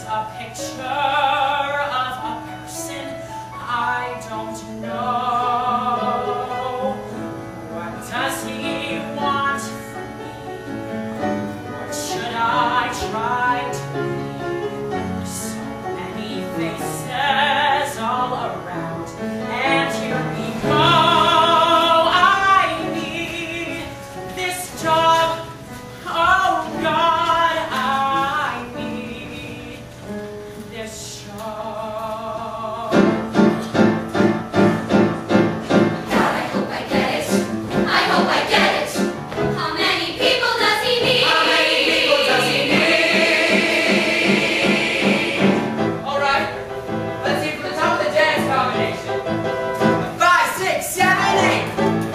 a picture of a person I don't know. What does he want from me? What should I try to be? So many faces all around, and here we go. I need this job. Oh God, I need this job. God, I hope I get it. I hope I get it. How many people does he need? How many people does he need? All right, let's see from the top of the dance combination. 5, 6, 7, 8.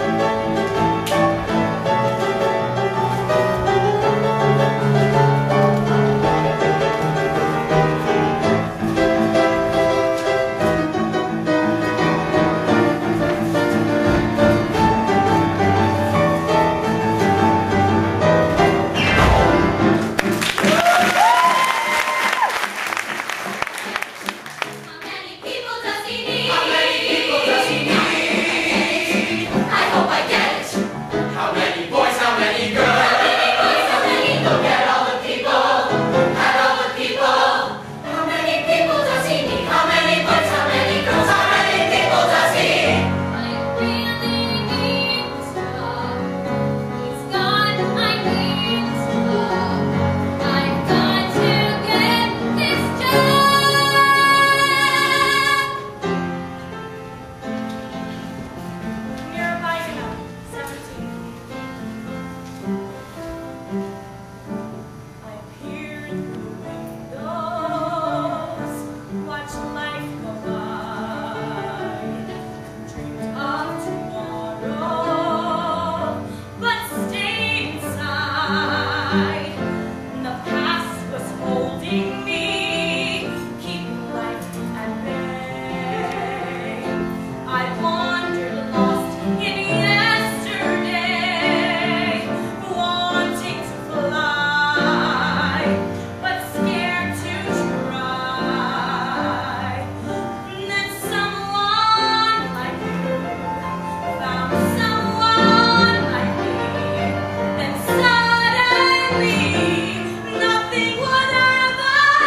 How many people does he need? How many people does he need? I hope I get it. How many boys, how many girls? How many? Look at all the people, at all the people. How many people does he need? How many boys, how many girls? How many people does he? I really need this job. Please God, I need this job. I've got to get this job. Nearby now, 17. I peered through windows, watched life go by, dreamed of tomorrow, but stayed inside. The past was holding me, keeping life at bay. I wandered lost in yesterday, wanting to fly, but scared to try. Then someone like you found someone like me. Then suddenly nothing would ever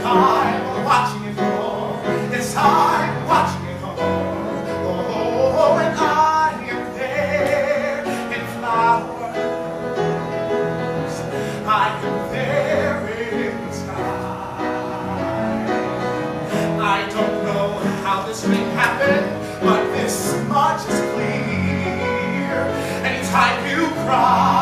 I'm watching it fall. Yes, I'm watching it fall. Oh, and I am there in flowers. I am there in the sky. I don't know how this thing happened, but this much is clear. Anytime you cry,